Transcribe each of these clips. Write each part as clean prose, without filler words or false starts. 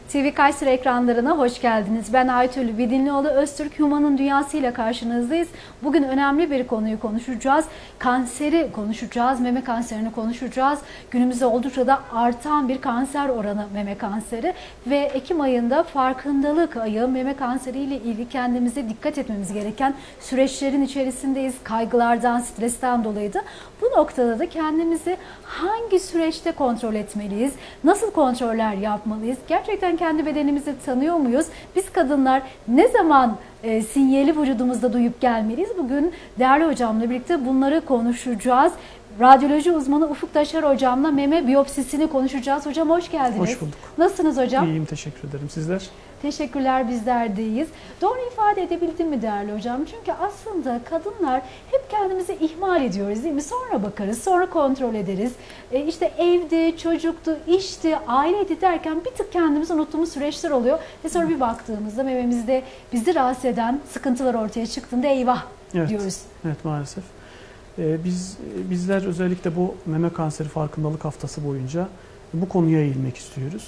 TV Kayseri ekranlarına hoş geldiniz. Ben Aytül Vidinlioğlu, Öztürk Human'ın Dünyası ile karşınızdayız. Bugün önemli bir konuyu konuşacağız. Kanseri konuşacağız, meme kanserini konuşacağız. Günümüzde oldukça da artan bir kanser oranı meme kanseri. Ve Ekim ayında farkındalık ayı, meme kanseri ile ilgili kendimize dikkat etmemiz gereken süreçlerin içerisindeyiz. Kaygılardan, stresten dolayı da. Bu noktada da kendimizi hangi süreçte kontrol etmeliyiz? Nasıl kontroller yapmalıyız? Gerçekten kendi bedenimizi tanıyor muyuz? Biz kadınlar ne zaman sinyali vücudumuzda duyup gelmeliyiz? Bugün değerli hocamla birlikte bunları konuşacağız. Radyoloji uzmanı Ufuk Taşar hocamla meme biyopsisini konuşacağız. Hocam hoş geldiniz. Hoş bulduk. Nasılsınız hocam? İyiyim, teşekkür ederim. Sizler? Teşekkürler, bizler de iyiyiz. Doğru ifade edebildim mi değerli hocam? Çünkü aslında kadınlar hep kendimizi ihmal ediyoruz değil mi? Sonra bakarız, sonra kontrol ederiz. İşte evdi, çocuktu, işti, aileydi derken bir tık kendimizi unuttuğumuz süreçler oluyor. Ve sonra bir baktığımızda mememizde bizi rahatsız eden sıkıntılar ortaya çıktığında eyvah diyoruz. Evet, maalesef. Bizler özellikle bu meme kanseri farkındalık haftası boyunca bu konuya eğilmek istiyoruz.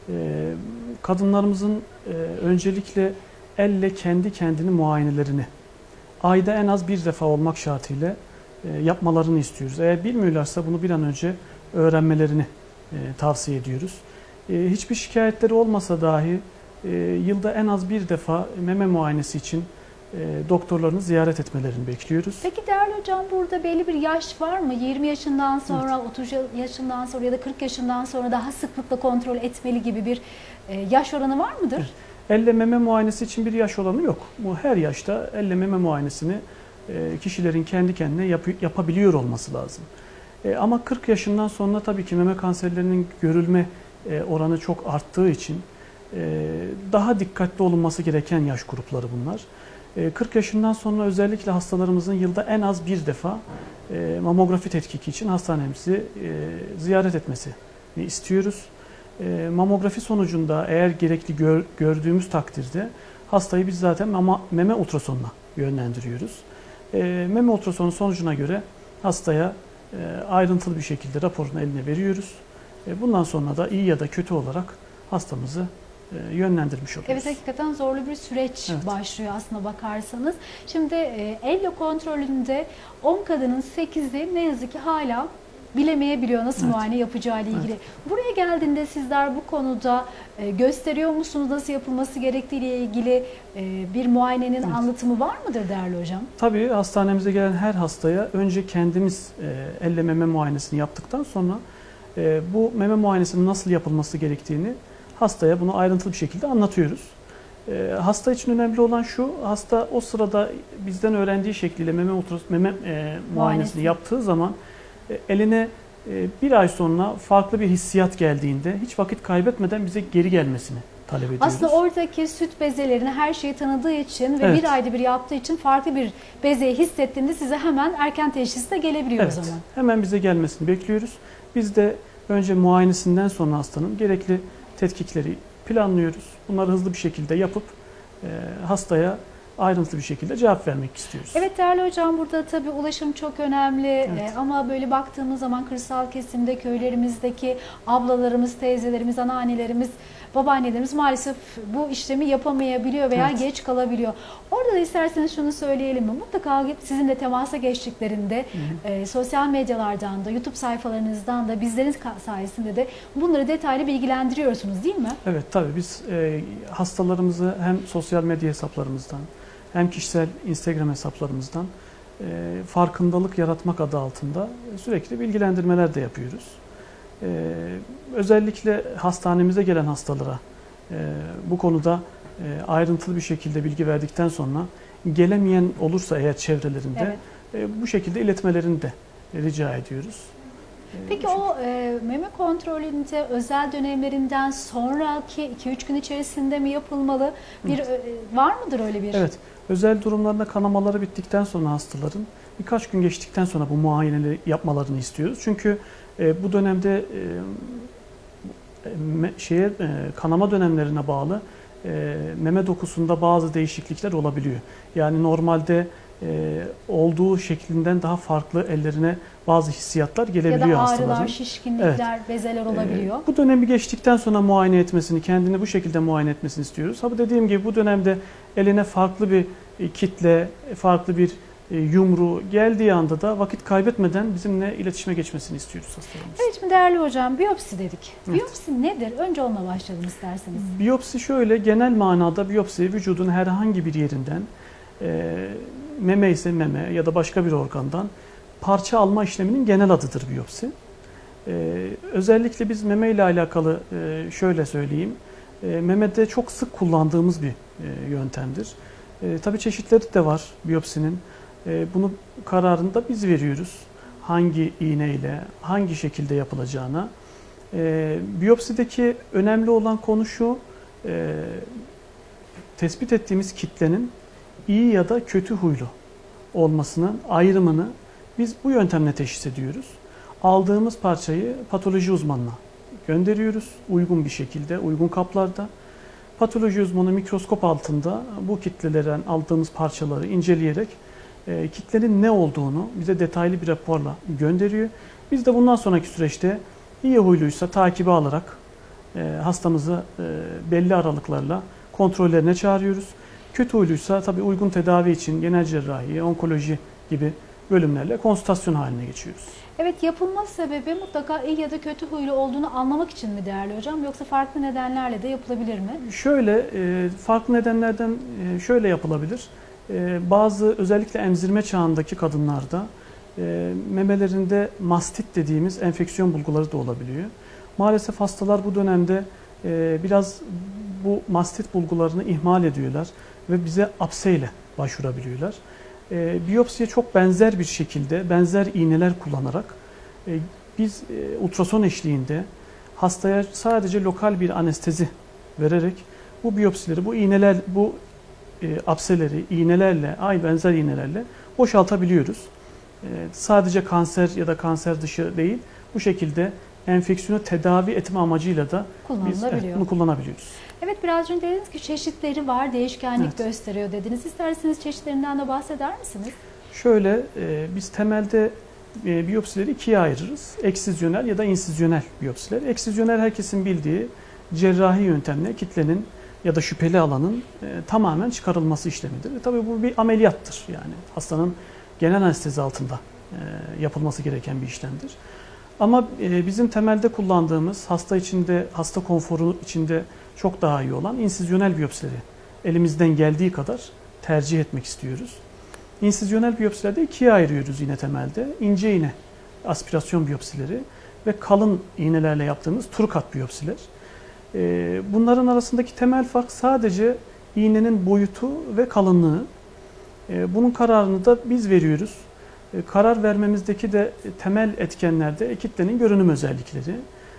Kadınlarımızın öncelikle elle kendi kendini muayenelerini ayda en az bir defa olmak şartıyla yapmalarını istiyoruz. Eğer bilmiyorlarsa bunu bir an önce öğrenmelerini tavsiye ediyoruz. Hiçbir şikayetleri olmasa dahi yılda en az bir defa meme muayenesi için doktorlarını ziyaret etmelerini bekliyoruz. Peki değerli hocam, burada belli bir yaş var mı? 20 yaşından sonra, evet, 30 yaşından sonra ya da 40 yaşından sonra daha sıklıkla kontrol etmeli gibi bir yaş oranı var mıdır? Evet. Elle meme muayenesi için bir yaş oranı yok. Bu her yaşta elle meme muayenesini kişilerin kendi kendine yapabiliyor olması lazım. Ama 40 yaşından sonra tabii ki meme kanserlerinin görülme oranı çok arttığı için daha dikkatli olunması gereken yaş grupları bunlar. 40 yaşından sonra özellikle hastalarımızın yılda en az bir defa mamografi tetkiki için hastanemizi ziyaret etmesini istiyoruz. Mamografi sonucunda eğer gerekli gördüğümüz takdirde hastayı biz zaten meme ultrasonuna yönlendiriyoruz. Meme ultrasonu sonucuna göre hastaya ayrıntılı bir şekilde raporunu eline veriyoruz. Bundan sonra da iyi ya da kötü olarak hastamızı yönlendirmiş oluyoruz. Evet, hakikaten zorlu bir süreç başlıyor aslına bakarsanız. Şimdi elle kontrolünde 10 kadının 8'i ne yazık ki hala bilemeyebiliyor nasıl muayene yapacağı ile ilgili. Buraya geldiğinde sizler bu konuda gösteriyor musunuz, nasıl yapılması gerektiği ile ilgili bir muayenenin anlatımı var mıdır değerli hocam? Tabii hastanemize gelen her hastaya önce kendimiz elle meme muayenesini yaptıktan sonra bu meme muayenesinin nasıl yapılması gerektiğini hastaya bunu ayrıntılı bir şekilde anlatıyoruz. Hasta için önemli olan şu, hasta o sırada bizden öğrendiği şekliyle meme muayenesini yaptığı zaman eline bir ay sonra farklı bir hissiyat geldiğinde hiç vakit kaybetmeden bize geri gelmesini talep ediyoruz. Aslında oradaki süt bezelerini her şeyi tanıdığı için ve bir ayda bir yaptığı için farklı bir bezeyi hissettiğinde size hemen erken teşhisle gelebiliyor o zaman. Hemen bize gelmesini bekliyoruz. Biz de önce muayenesinden sonra hastanın gerekli tetkikleri planlıyoruz. Bunları hızlı bir şekilde yapıp hastaya ayrıntılı bir şekilde cevap vermek istiyoruz. Evet değerli hocam, burada tabii ulaşım çok önemli ama böyle baktığımız zaman kırsal kesimde köylerimizdeki ablalarımız, teyzelerimiz, anneannelerimiz, babaannelerimiz maalesef bu işlemi yapamayabiliyor veya geç kalabiliyor. Orada da isterseniz şunu söyleyelim mi? Mutlaka sizinle temasa geçtiklerinde sosyal medyalardan da, YouTube sayfalarınızdan da bizlerin sayesinde de bunları detaylı bilgilendiriyorsunuz değil mi? Evet, tabii biz hastalarımızı hem sosyal medya hesaplarımızdan hem kişisel Instagram hesaplarımızdan farkındalık yaratmak adı altında sürekli bilgilendirmeler de yapıyoruz. Özellikle hastanemize gelen hastalara bu konuda ayrıntılı bir şekilde bilgi verdikten sonra gelemeyen olursa eğer çevrelerinde bu şekilde iletmelerini de rica ediyoruz. Peki o meme kontrolünde özel dönemlerinden sonraki 2-3 gün içerisinde mi yapılmalı? Var mıdır öyle bir? Evet. Özel durumlarında kanamaları bittikten sonra hastaların birkaç gün geçtikten sonra bu muayeneleri yapmalarını istiyoruz. Çünkü bu dönemde kanama dönemlerine bağlı meme dokusunda bazı değişiklikler olabiliyor. Yani normalde olduğu şeklinden daha farklı ellerine bazı hissiyatlar gelebiliyor ya da hastaların. ağrılar, şişkinlikler, Evet. bezeler olabiliyor. Bu dönemi geçtikten sonra muayene etmesini, kendini bu şekilde muayene etmesini istiyoruz. Ama dediğim gibi bu dönemde eline farklı bir kitle, farklı bir yumru geldiği anda da vakit kaybetmeden bizimle iletişime geçmesini istiyoruz hastalarımız. Evet, şimdi değerli hocam, biyopsi dedik. Evet. Biyopsi nedir? Önce onunla başlayalım isterseniz. Biyopsi şöyle, genel manada biyopsi vücudun herhangi bir yerinden, meme ise meme ya da başka bir organdan parça alma işleminin genel adıdır biyopsi. Özellikle biz meme ile alakalı şöyle söyleyeyim, memede çok sık kullandığımız bir yöntemdir. Tabii çeşitleri de var biyopsinin. Bunu kararını da biz veriyoruz. Hangi iğneyle, hangi şekilde yapılacağına. Biyopsideki önemli olan konu şu, tespit ettiğimiz kitlenin iyi ya da kötü huylu olmasının ayrımını biz bu yöntemle teşhis ediyoruz. Aldığımız parçayı patoloji uzmanına gönderiyoruz. Uygun bir şekilde, uygun kaplarda. Patoloji uzmanı mikroskop altında bu kitlelerden aldığımız parçaları inceleyerek kitlenin ne olduğunu bize detaylı bir raporla gönderiyor. Biz de bundan sonraki süreçte iyi huyluysa takibi alarak hastamızı belli aralıklarla kontrollerine çağırıyoruz. Kötü huyluysa tabii uygun tedavi için genel cerrahi, onkoloji gibi bölümlerle konsültasyon haline geçiyoruz. Evet, yapılma sebebi mutlaka iyi ya da kötü huylu olduğunu anlamak için mi değerli hocam, yoksa farklı nedenlerle de yapılabilir mi? Şöyle, farklı nedenlerden şöyle yapılabilir. Bazı özellikle emzirme çağındaki kadınlarda memelerinde mastit dediğimiz enfeksiyon bulguları da olabiliyor. Maalesef hastalar bu dönemde biraz bu mastit bulgularını ihmal ediyorlar ve bize apseyle başvurabiliyorlar. Biyopsiye çok benzer bir şekilde, benzer iğneler kullanarak biz ultrason eşliğinde hastaya sadece lokal bir anestezi vererek bu biyopsileri, bu iğneler, bu apseleri iğnelerle, aynı benzer iğnelerle boşaltabiliyoruz. Sadece kanser ya da kanser dışı değil, bu şekilde enfeksiyonu tedavi etme amacıyla da biz bunu kullanabiliyoruz. Evet, biraz önce dediniz ki çeşitleri var, değişkenlik gösteriyor dediniz. İsterseniz çeşitlerinden de bahseder misiniz? Şöyle, biz temelde biyopsileri ikiye ayırırız. Eksizyonel ya da insizyonel biyopsiler. Eksizyonel herkesin bildiği cerrahi yöntemle kitlenin ya da şüpheli alanın tamamen çıkarılması işlemidir. Tabii bu bir ameliyattır. Yani hastanın genel anestezi altında yapılması gereken bir işlemdir. Ama bizim temelde kullandığımız hasta içinde, hasta konforu içinde çok daha iyi olan insizyonel biyopsileri elimizden geldiği kadar tercih etmek istiyoruz. İnsizyonel biyopsilerde ikiye ayırıyoruz yine temelde. İnce iğne aspirasyon biyopsileri ve kalın iğnelerle yaptığımız turkat biyopsiler. Bunların arasındaki temel fark sadece iğnenin boyutu ve kalınlığı. Bunun kararını da biz veriyoruz. Karar vermemizdeki de temel etkenler de kitlenin görünüm özellikleri,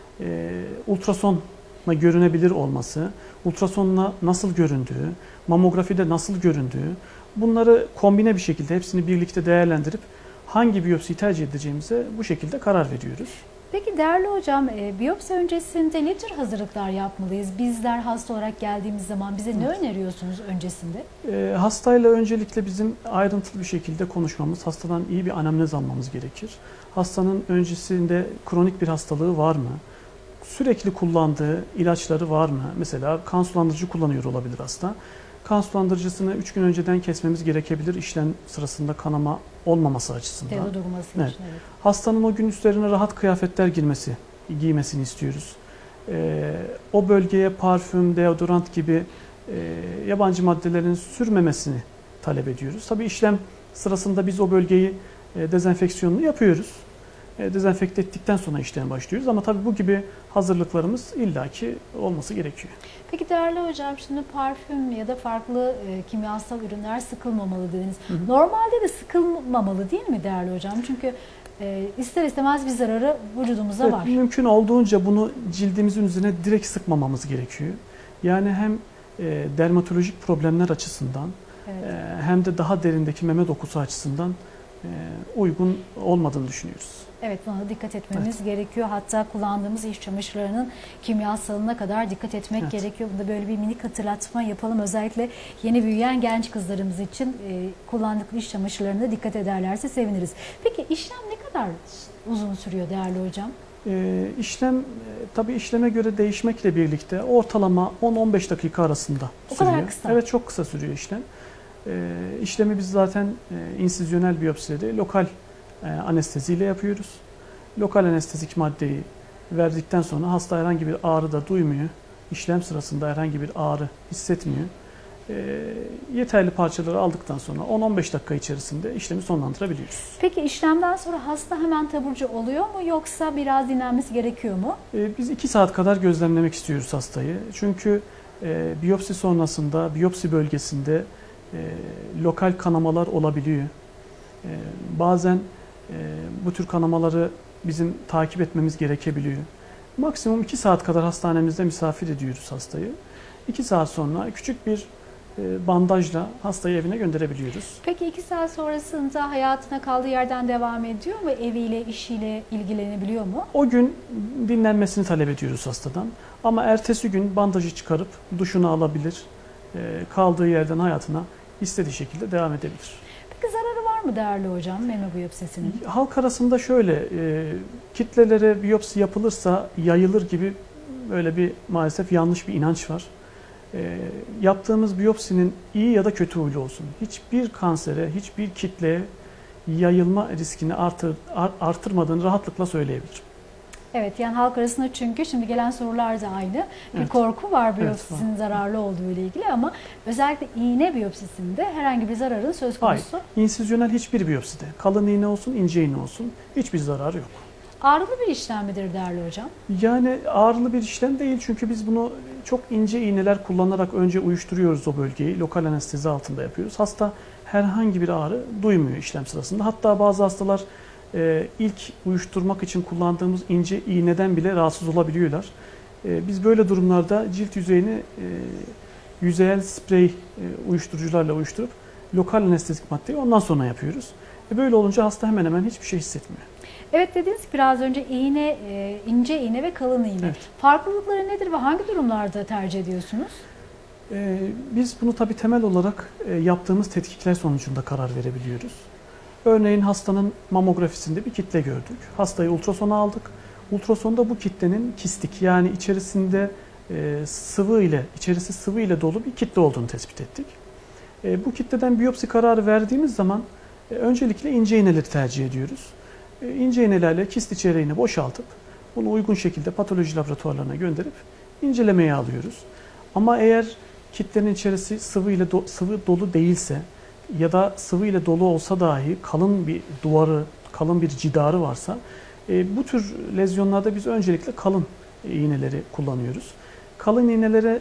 ultrasonla görünebilir olması, ultrasonla nasıl göründüğü, mamografide nasıl göründüğü, bunları kombine bir şekilde hepsini birlikte değerlendirip hangi biyopsiyi tercih edeceğimize bu şekilde karar veriyoruz. Peki değerli hocam, biyopsi öncesinde ne tür hazırlıklar yapmalıyız? Bizler hasta olarak geldiğimiz zaman bize ne öneriyorsunuz öncesinde? Hastayla öncelikle bizim ayrıntılı bir şekilde konuşmamız, hastadan iyi bir anamnez almamız gerekir. Hastanın öncesinde kronik bir hastalığı var mı? Sürekli kullandığı ilaçları var mı? Mesela kan sulandırıcı kullanıyor olabilir hasta. Kan sulandırıcısını 3 gün önceden kesmemiz gerekebilir işlem sırasında kanama olmaması açısından. Durması evet. için, evet. Hastanın o gün üstlerine rahat kıyafetler giymesini istiyoruz. O bölgeye parfüm, deodorant gibi yabancı maddelerin sürmemesini talep ediyoruz. Tabii işlem sırasında biz o bölgeyi dezenfeksiyonunu yapıyoruz. Dezenfekte ettikten sonra işleme başlıyoruz ama tabii bu gibi hazırlıklarımız illaki olması gerekiyor. Peki değerli hocam, şimdi parfüm ya da farklı kimyasal ürünler sıkılmamalı dediniz. Normalde de sıkılmamalı değil mi değerli hocam? Çünkü ister istemez bir zararı vücudumuza var. Mümkün olduğunca bunu cildimizin üzerine direkt sıkmamamız gerekiyor. Yani hem dermatolojik problemler açısından hem de daha derindeki meme dokusu açısından uygun olmadığını düşünüyoruz. Evet, buna dikkat etmemiz gerekiyor. Hatta kullandığımız iş çamaşırlarının kimyasalına kadar dikkat etmek gerekiyor. Bunda böyle bir minik hatırlatma yapalım. Özellikle yeni büyüyen genç kızlarımız için kullandıkları iş çamaşırlarına dikkat ederlerse seviniriz. Peki işlem ne kadar uzun sürüyor değerli hocam? İşlem tabii işleme göre değişmekle birlikte ortalama 10-15 dakika arasında sürüyor. O kadar kısa. Evet, çok kısa sürüyor işlem. İşlemi biz zaten insizyonel biyopsileri lokal anesteziyle yapıyoruz. Lokal anestezik maddeyi verdikten sonra hasta herhangi bir ağrı da duymuyor. İşlem sırasında herhangi bir ağrı hissetmiyor. Yeterli parçaları aldıktan sonra 10-15 dakika içerisinde işlemi sonlandırabiliyoruz. Peki işlemden sonra hasta hemen taburcu oluyor mu yoksa biraz dinlenmesi gerekiyor mu? Biz 2 saat kadar gözlemlemek istiyoruz hastayı. Çünkü biyopsi sonrasında, biyopsi bölgesinde lokal kanamalar olabiliyor. Bazen bu tür kanamaları bizim takip etmemiz gerekebiliyor. Maksimum 2 saat kadar hastanemizde misafir ediyoruz hastayı. 2 saat sonra küçük bir bandajla hastayı evine gönderebiliyoruz. Peki 2 saat sonrasında hayatına kaldığı yerden devam ediyor mu? Eviyle, işiyle ilgilenebiliyor mu? O gün dinlenmesini talep ediyoruz hastadan. Ama ertesi gün bandajı çıkarıp duşunu alabilir. Kaldığı yerden hayatına istediği şekilde devam edebilir. Peki zararı var mı değerli hocam meme biyopsisinin? Halk arasında şöyle, kitlelere biyopsi yapılırsa yayılır gibi böyle bir maalesef yanlış bir inanç var. Yaptığımız biyopsinin iyi ya da kötü huylu olsun, hiçbir kansere, hiçbir kitleye yayılma riskini artırmadığını rahatlıkla söyleyebilirim. Evet, yani halk arasında çünkü şimdi gelen sorular da aynı. Bir korku var biyopsisinin zararlı olduğu ile ilgili ama özellikle iğne biyopsisinde herhangi bir zararın söz konusu. Hayır, insizyonel hiçbir biyopside, kalın iğne olsun, ince iğne olsun hiçbir zararı yok. Ağrılı bir işlem midir değerli hocam? Yani ağrılı bir işlem değil çünkü biz bunu çok ince iğneler kullanarak önce uyuşturuyoruz o bölgeyi. Lokal anestezi altında yapıyoruz. Hasta herhangi bir ağrı duymuyor işlem sırasında. Hatta bazı hastalar ilk uyuşturmak için kullandığımız ince iğneden bile rahatsız olabiliyorlar. Biz böyle durumlarda cilt yüzeyini yüzeyel sprey uyuşturucularla uyuşturup lokal anestezik maddeyi ondan sonra yapıyoruz. Böyle olunca hasta hemen hemen hiçbir şey hissetmiyor. Evet, dediniz ki biraz önce iğne, ince iğne ve kalın iğne. Evet. Farklılıkları nedir ve hangi durumlarda tercih ediyorsunuz? Biz bunu tabii temel olarak yaptığımız tetkikler sonucunda karar verebiliyoruz. Örneğin hastanın mamografisinde bir kitle gördük. Hastayı ultrasona aldık. Ultrasonda bu kitlenin kistik, yani içerisinde içerisi sıvı ile dolu bir kitle olduğunu tespit ettik. Bu kitleden biyopsi kararı verdiğimiz zaman öncelikle ince iğneleri tercih ediyoruz. İnce iğnelerle kist içeriğini boşaltıp bunu uygun şekilde patoloji laboratuvarlarına gönderip incelemeye alıyoruz. Ama eğer kitlenin içerisi sıvı dolu değilse ya da sıvı ile dolu olsa dahi kalın bir duvarı, kalın bir cidarı varsa bu tür lezyonlarda biz öncelikle kalın iğneleri kullanıyoruz. Kalın iğnelere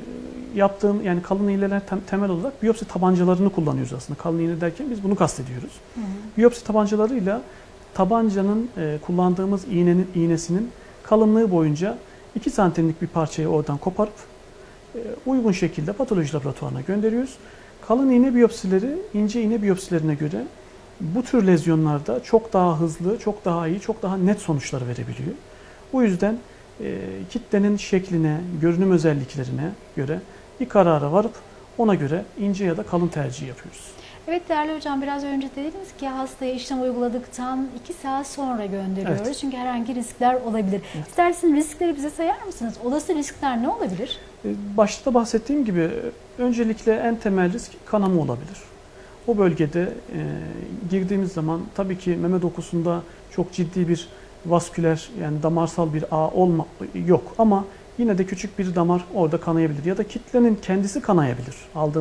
yani kalın iğneler temel olarak biyopsi tabancalarını kullanıyoruz aslında. Kalın iğne derken biz bunu kastediyoruz. Biyopsi tabancalarıyla tabancanın kullandığımız iğnesinin kalınlığı boyunca 2 santimlik bir parçayı oradan koparıp uygun şekilde patoloji laboratuvarına gönderiyoruz. Kalın iğne biyopsileri ince iğne biyopsilerine göre bu tür lezyonlarda çok daha hızlı, çok daha iyi, çok daha net sonuçlar verebiliyor. Bu yüzden kitlenin şekline, görünüm özelliklerine göre bir karara varıp ona göre ince ya da kalın tercih yapıyoruz. Evet değerli hocam, biraz önce dediniz ki hastaya işlem uyguladıktan 2 saat sonra gönderiyoruz. Evet. Çünkü herhangi riskler olabilir. Evet. İsterseniz riskleri bize sayar mısınız? Olası riskler ne olabilir? Başta bahsettiğim gibi öncelikle en temel risk kanama olabilir. O bölgede girdiğimiz zaman tabii ki meme dokusunda çok ciddi bir vasküler, yani damarsal bir ağ yok ama yine de küçük bir damar orada kanayabilir ya da kitlenin kendisi kanayabilir.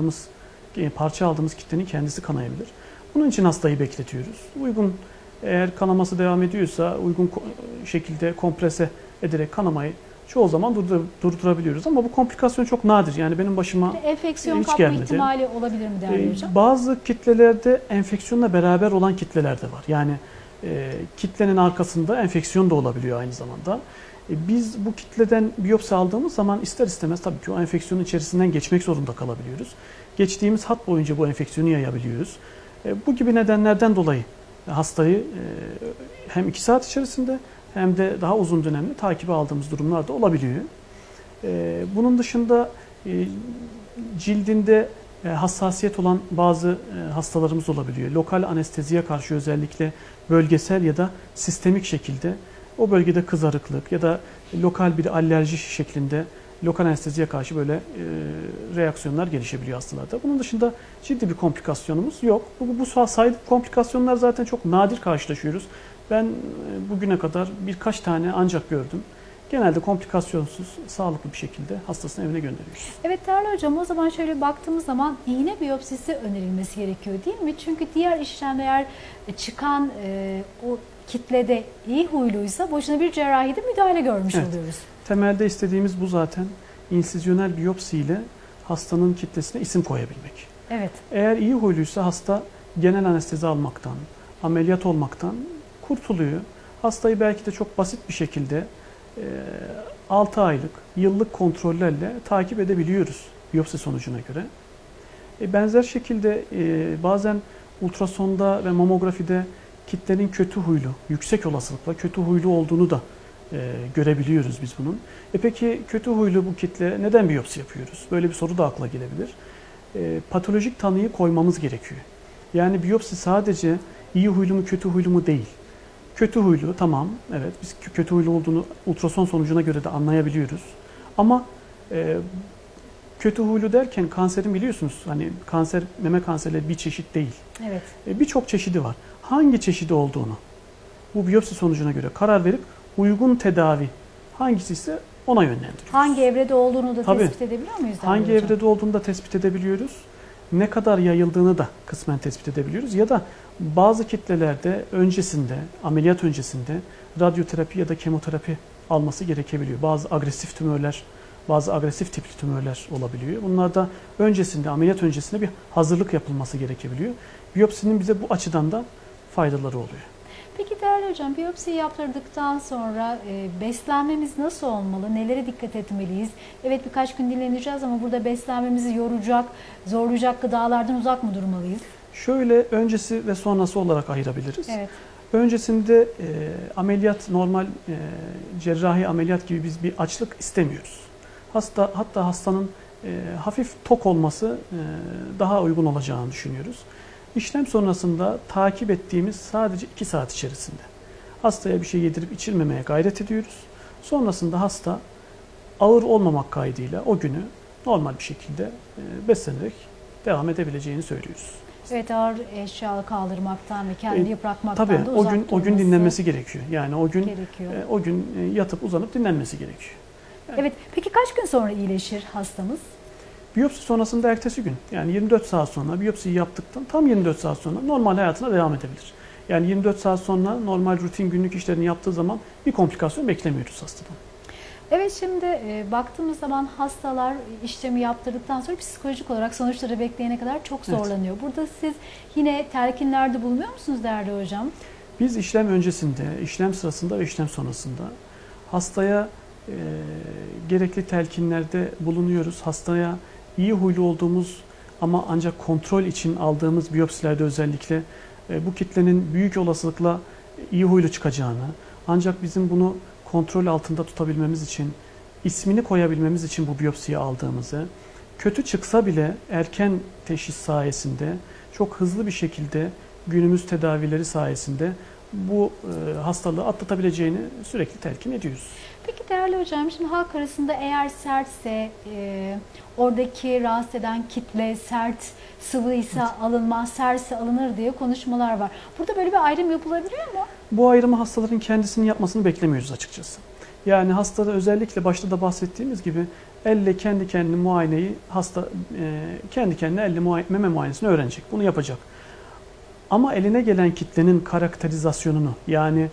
Parça aldığımız kitlenin kendisi kanayabilir. Bunun için hastayı bekletiyoruz. Eğer kanaması devam ediyorsa uygun şekilde komprese ederek kanamayı çoğu zaman durdurabiliyoruz. Ama bu komplikasyon çok nadir. Yani benim başıma enfeksiyon hiç kapma gelmedi. ihtimali olabilir mi değerli hocam? Bazı kitlelerde enfeksiyonla beraber olan kitleler de var. Yani kitlenin arkasında enfeksiyon da olabiliyor aynı zamanda. Biz bu kitleden biyopsi aldığımız zaman ister istemez tabii ki o enfeksiyonun içerisinden geçmek zorunda kalabiliyoruz. Geçtiğimiz hat boyunca bu enfeksiyonu yayabiliyoruz. Bu gibi nedenlerden dolayı hastayı hem 2 saat içerisinde hem de daha uzun dönemli takibe aldığımız durumlar da olabiliyor. Bunun dışında cildinde hassasiyet olan bazı hastalarımız olabiliyor. Lokal anesteziye karşı özellikle bölgesel ya da sistemik şekilde o bölgede kızarıklık ya da lokal bir alerji şeklinde lokal anesteziye karşı böyle reaksiyonlar gelişebiliyor hastalarda. Bunun dışında ciddi bir komplikasyonumuz yok. Bu sayılı komplikasyonlar zaten çok nadir karşılaşıyoruz. Ben bugüne kadar birkaç tane ancak gördüm. Genelde komplikasyonsuz, sağlıklı bir şekilde hastasını evine gönderiyoruz. Evet değerli hocam, o zaman şöyle baktığımız zaman iğne biyopsisi önerilmesi gerekiyor değil mi? Çünkü diğer işlemde eğer çıkan o kitlede iyi huyluysa boşuna bir cerrahide müdahale görmüş oluyoruz. Temelde istediğimiz bu zaten. İnsizyonel biyopsi ile hastanın kitlesine isim koyabilmek. Evet. Eğer iyi huyluysa hasta genel anestezi almaktan, ameliyat olmaktan kurtuluyor. Hastayı belki de çok basit bir şekilde 6 aylık, yıllık kontrollerle takip edebiliyoruz biyopsi sonucuna göre. Benzer şekilde bazen ultrasonda ve mamografide kitlenin kötü huylu, yüksek olasılıkla kötü huylu olduğunu da görebiliyoruz biz bunun. Peki kötü huylu bu kitle neden biyopsi yapıyoruz? Böyle bir soru da akla gelebilir. Patolojik tanıyı koymamız gerekiyor. Yani biyopsi sadece iyi huylu mu kötü huylu mu değil. Kötü huylu tamam, evet biz kötü huylu olduğunu ultrason sonucuna göre de anlayabiliyoruz. Ama kötü huylu derken kanserin biliyorsunuz hani kanser, meme kanserleri bir çeşit değil. Evet. Birçok çeşidi var. Hangi çeşidi olduğunu bu biyopsi sonucuna göre karar verip uygun tedavi hangisi ise ona yönlendiriyoruz. Hangi evrede olduğunu da tespit edebiliyor muyuz? Hangi evrede olduğunu da tespit edebiliyoruz. Ne kadar yayıldığını da kısmen tespit edebiliyoruz. Ya da bazı kitlelerde öncesinde, ameliyat öncesinde radyoterapi ya da kemoterapi alması gerekebiliyor. Bazı agresif tümörler, bazı agresif tipli tümörler olabiliyor. Bunlarda öncesinde, ameliyat öncesinde bir hazırlık yapılması gerekebiliyor. Biyopsinin bize bu açıdan da faydaları oluyor. Peki değerli hocam, biyopsiyi yaptırdıktan sonra beslenmemiz nasıl olmalı? Nelere dikkat etmeliyiz? Evet birkaç gün dinleneceğiz ama burada beslenmemizi yoracak, zorlayacak gıdalardan uzak mı durmalıyız? Şöyle öncesi ve sonrası olarak ayırabiliriz. Evet. Öncesinde ameliyat, normal cerrahi ameliyat gibi biz bir açlık istemiyoruz. Hatta hastanın hafif tok olması daha uygun olacağını düşünüyoruz. İşlem sonrasında takip ettiğimiz sadece 2 saat içerisinde hastaya bir şey yedirip içirmemeye gayret ediyoruz. Sonrasında hasta ağır olmamak kaydıyla o günü normal bir şekilde beslenerek devam edebileceğini söylüyoruz. Evet, ağır eşya kaldırmaktan ve kendini yıpratmaktan tabii, da uzak o gün dinlenmesi gerekiyor. Yani o gün yatıp uzanıp dinlenmesi gerekiyor. Yani, evet. Peki kaç gün sonra iyileşir hastamız? Biyopsi sonrasında ertesi gün, yani 24 saat sonra biyopsiyi yaptıktan tam 24 saat sonra normal hayatına devam edebilir. Yani 24 saat sonra normal rutin günlük işlerini yaptığı zaman bir komplikasyon beklemiyoruz hastadan. Evet, şimdi baktığımız zaman hastalar işlemi yaptırdıktan sonra psikolojik olarak sonuçları bekleyene kadar çok zorlanıyor. Evet. Burada siz yine telkinlerde bulunuyor musunuz değerli hocam? Biz işlem öncesinde, işlem sırasında ve işlem sonrasında hastaya gerekli telkinlerde bulunuyoruz. Hastaya iyi huylu olduğumuz ama ancak kontrol için aldığımız biyopsilerde özellikle bu kitlenin büyük olasılıkla iyi huylu çıkacağını, ancak bizim bunu kontrol altında tutabilmemiz için, ismini koyabilmemiz için bu biyopsiyi aldığımızı, kötü çıksa bile erken teşhis sayesinde çok hızlı bir şekilde günümüz tedavileri sayesinde bu hastalığı atlatabileceğini sürekli telkin ediyoruz. Peki değerli hocam, şimdi halk arasında eğer sertse, oradaki rahatsız eden kitle sert, sıvıysa alınmaz, sertse alınır diye konuşmalar var. Burada böyle bir ayrım yapılabiliyor mu? Bu ayrımı hastaların kendisinin yapmasını beklemiyoruz açıkçası. Yani hastada özellikle başta da bahsettiğimiz gibi elle kendi kendine muayeneyi hasta kendi kendine elle meme muayenesini öğrenecek. Bunu yapacak. Ama eline gelen kitlenin karakterizasyonunu, yani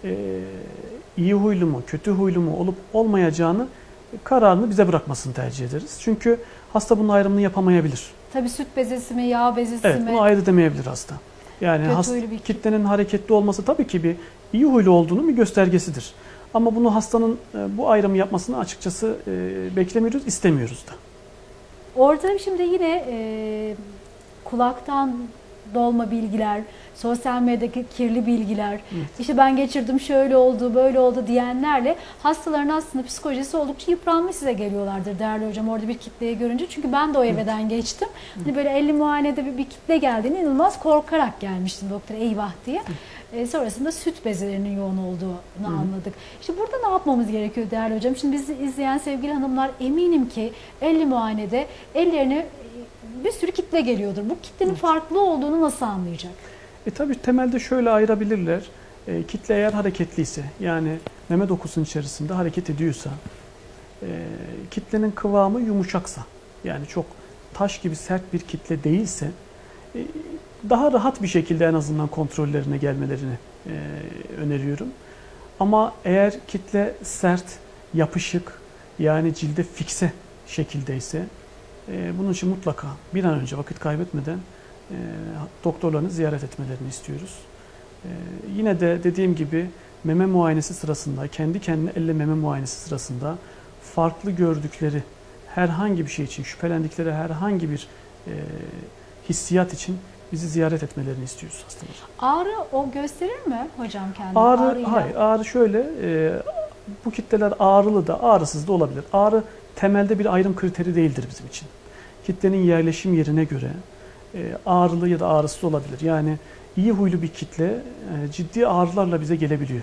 iyi huylu mu, kötü huylu mu olup olmayacağını kararını bize bırakmasını tercih ederiz. Çünkü hasta bunun ayrımını yapamayabilir. Tabii süt bezesi mi, yağ bezesi mi? Evet, bunu ayırt edemeyebilir hasta. Yani kitlenin hareketli olması tabii ki bir iyi huylu olduğunun bir göstergesidir. Ama bunu hastanın bu ayrımı yapmasını açıkçası beklemiyoruz, istemiyoruz da. Orada şimdi yine kulaktan dolma bilgiler, sosyal medyadaki kirli bilgiler, Evet. işte ben geçirdim şöyle oldu, böyle oldu diyenlerle hastaların aslında psikolojisi oldukça yıpranmış size geliyorlardır değerli hocam orada bir kitleyi görünce. Çünkü ben de o evreden geçtim. Hani böyle 50 muayenede bir kitle geldiğini inanılmaz korkarak gelmiştim doktora eyvah diye. Sonrasında süt bezelerinin yoğun olduğunu anladık. İşte burada ne yapmamız gerekiyor değerli hocam? Şimdi bizi izleyen sevgili hanımlar eminim ki 50 muayenede ellerine bir sürü kitle geliyordur. Bu kitlenin farklı olduğunu nasıl anlayacak? Tabii temelde şöyle ayırabilirler. Kitle eğer hareketliyse, yani meme dokusunun içerisinde hareket ediyorsa, kitlenin kıvamı yumuşaksa, yani çok taş gibi sert bir kitle değilse, daha rahat bir şekilde en azından kontrollerine gelmelerini öneriyorum. Ama eğer kitle sert, yapışık, yani cilde fikse şekildeyse, bunun için mutlaka bir an önce vakit kaybetmeden doktorlarını ziyaret etmelerini istiyoruz. Yine de dediğim gibi meme muayenesi sırasında, kendi kendine elle meme muayenesi sırasında farklı gördükleri herhangi bir şey için, şüphelendikleri herhangi bir hissiyat için bizi ziyaret etmelerini istiyoruz hastalara. Ağrı o gösterir mi hocam kendini? Hayır, ağrı şöyle, bu kitleler ağrılı da ağrısız da olabilir. Ağrı temelde bir ayrım kriteri değildir bizim için. Kitlenin yerleşim yerine göre ağrılı ya da ağrısız olabilir. Yani iyi huylu bir kitle ciddi ağrılarla bize gelebiliyor.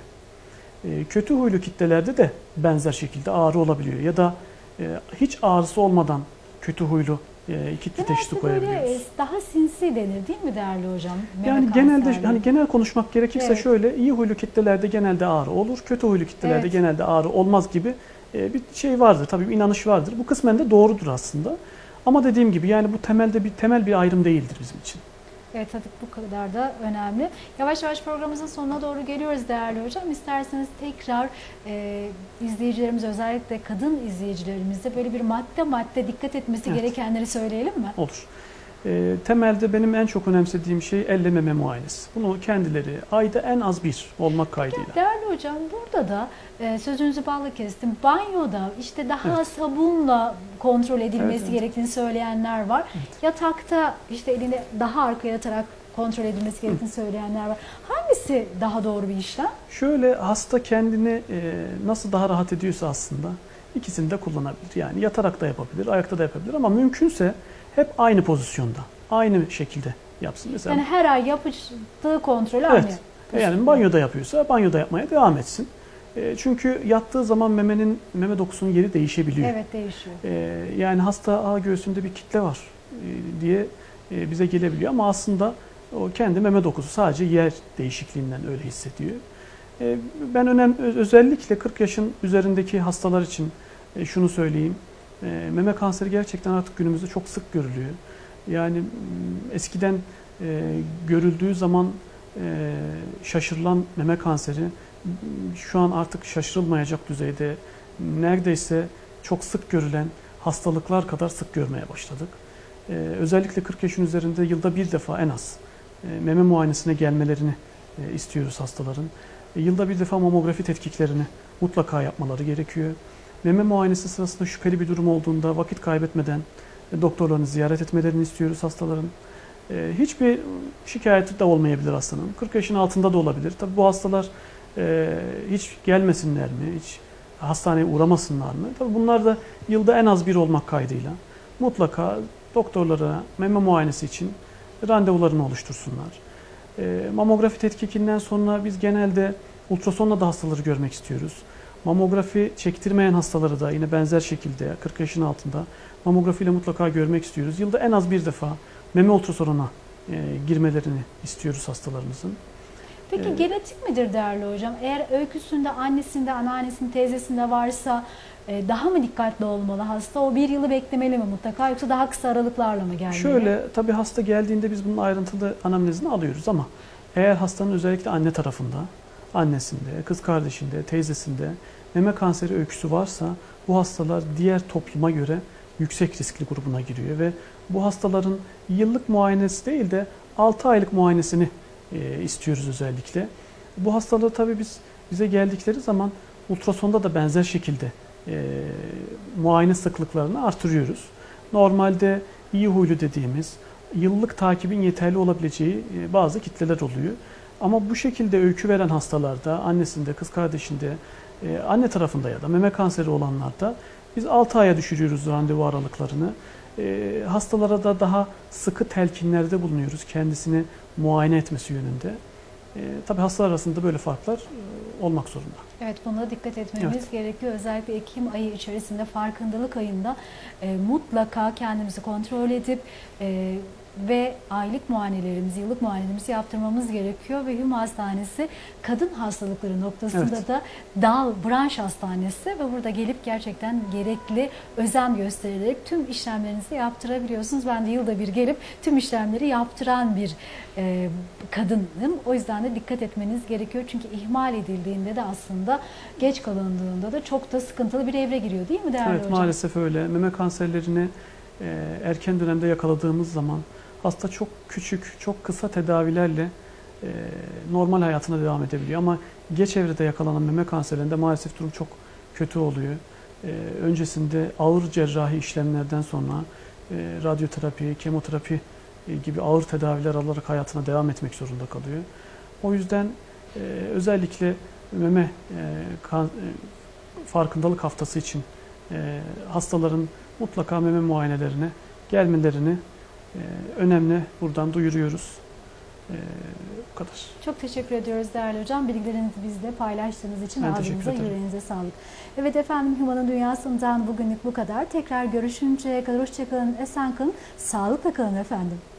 Kötü huylu kitlelerde de benzer şekilde ağrı olabiliyor. Ya da hiç ağrısı olmadan kötü huylu kitle teşhisi koyabiliyoruz. Böyle daha sinsi denir değil mi değerli hocam? Yani genelde hani genel konuşmak gerekirse şöyle, iyi huylu kitlelerde genelde ağrı olur, kötü huylu kitlelerde genelde ağrı olmaz gibi bir şey vardır. Tabii bir inanış vardır. Bu kısmen de doğrudur aslında. Ama dediğim gibi yani bu temel bir ayrım değildir bizim için. Evet, tabii bu kadar da önemli. Yavaş yavaş programımızın sonuna doğru geliyoruz değerli hocam. İsterseniz tekrar izleyicilerimiz, özellikle kadın izleyicilerimizde böyle bir madde dikkat etmesi gerekenleri söyleyelim mi? Olur. Temelde benim en çok önemsediğim şey elle meme muayenesi. Bunu kendileri ayda en az bir olmak kaydıyla. Değerli hocam, burada da sözünüzü balla kestim. Banyoda işte daha sabunla kontrol edilmesi gerektiğini söyleyenler var. Yatakta işte elini daha arkaya atarak kontrol edilmesi gerektiğini söyleyenler var. Hangisi daha doğru bir işlem? Şöyle, hasta kendini nasıl daha rahat ediyorsa aslında ikisini de kullanabilir. Yani yatarak da yapabilir, ayakta da yapabilir ama mümkünse hep aynı pozisyonda, aynı şekilde yapsın. Mesela, yani her ay yaptığı kontrolü aynı. Yani banyoda yapıyorsa banyoda yapmaya devam etsin. Çünkü yattığı zaman meme dokusunun yeri değişebiliyor. Evet, değişiyor. Yani hasta göğsünde bir kitle var diye bize gelebiliyor ama aslında o kendi meme dokusu, sadece yer değişikliğinden öyle hissediyor. Ben özellikle 40 yaşın üzerindeki hastalar için şunu söyleyeyim. Meme kanseri gerçekten artık günümüzde çok sık görülüyor. Yani eskiden görüldüğü zaman şaşırılan meme kanseri şu an artık şaşırılmayacak düzeyde, neredeyse çok sık görülen hastalıklar kadar sık görmeye başladık. Özellikle 40 yaşın üzerinde yılda bir defa en az meme muayenesine gelmelerini istiyoruz hastaların. Yılda bir defa mamografi tetkiklerini mutlaka yapmaları gerekiyor. Meme muayenesi sırasında şüpheli bir durum olduğunda vakit kaybetmeden doktorlarını ziyaret etmelerini istiyoruz hastaların. Hiçbir şikayeti de olmayabilir hastanın. 40 yaşın altında da olabilir. Tabii bu hastalar hiç gelmesinler mi, hiç hastaneye uğramasınlar mı? Tabii bunlar da yılda en az bir olmak kaydıyla mutlaka doktorlara meme muayenesi için randevularını oluştursunlar. Mamografi tetkikinden sonra biz genelde ultrasonla da hastaları görmek istiyoruz. Mamografi çektirmeyen hastaları da yine benzer şekilde 40 yaşın altında mamografiyle mutlaka görmek istiyoruz. Yılda en az bir defa meme ultrasonuna girmelerini istiyoruz hastalarımızın. Peki genetik midir değerli hocam? Eğer öyküsünde annesinde, anneannesinde, teyzesinde varsa daha mı dikkatli olmalı hasta? O bir yılı beklemeli mi mutlaka, yoksa daha kısa aralıklarla mı gelmeli? Şöyle, tabii hasta geldiğinde biz bunun ayrıntılı anamnezini alıyoruz ama eğer hastanın özellikle anne tarafında, annesinde, kız kardeşinde, teyzesinde meme kanseri öyküsü varsa bu hastalar diğer topluma göre yüksek riskli grubuna giriyor ve bu hastaların yıllık muayenesi değil de 6 aylık muayenesini istiyoruz özellikle. Bu hastaları tabii bize geldikleri zaman ultrasonda da benzer şekilde muayene sıklıklarını artırıyoruz. Normalde iyi huylu dediğimiz yıllık takibin yeterli olabileceği bazı kitleler oluyor. Ama bu şekilde öykü veren hastalarda, annesinde, kız kardeşinde, anne tarafında ya da meme kanseri olanlarda biz 6 aya düşürüyoruz randevu aralıklarını. Hastalara da daha sıkı telkinlerde bulunuyoruz kendisini muayene etmesi yönünde. Tabii hastalar arasında böyle farklar olmak zorunda. Evet, buna dikkat etmemiz gerekiyor. Özellikle Ekim ayı içerisinde, farkındalık ayında mutlaka kendimizi kontrol edip ve aylık muayenelerimizi, yıllık muayenelerimizi yaptırmamız gerekiyor. Ve Hüma Hastanesi kadın hastalıkları noktasında da dal, branş hastanesi ve burada gelip gerçekten gerekli özen göstererek tüm işlemlerinizi yaptırabiliyorsunuz. Ben de yılda bir gelip tüm işlemleri yaptıran bir kadınım. O yüzden de dikkat etmeniz gerekiyor. Çünkü ihmal edildiğinde de aslında geç kalındığında da çok da sıkıntılı bir evre giriyor, değil mi değerli hocam? Maalesef öyle. Meme kanserlerini erken dönemde yakaladığımız zaman hasta çok küçük, çok kısa tedavilerle normal hayatına devam edebiliyor. Ama geç evrede yakalanan meme kanserinde maalesef durum çok kötü oluyor. Öncesinde ağır cerrahi işlemlerden sonra radyoterapi, kemoterapi gibi ağır tedaviler alarak hayatına devam etmek zorunda kalıyor. O yüzden özellikle meme farkındalık haftası için hastaların mutlaka meme muayenelerine gelmelerini önemli buradan duyuruyoruz. Bu kadar. Çok teşekkür ediyoruz değerli hocam. Bilgilerinizi bizle paylaştığınız için ağzınıza, yüreğinize sağlık. Evet efendim, Huma'nın Dünyası'ndan bugünlük bu kadar. Tekrar görüşünceye kadar hoşça kalın, esen kalın, sağlıkla kalın efendim.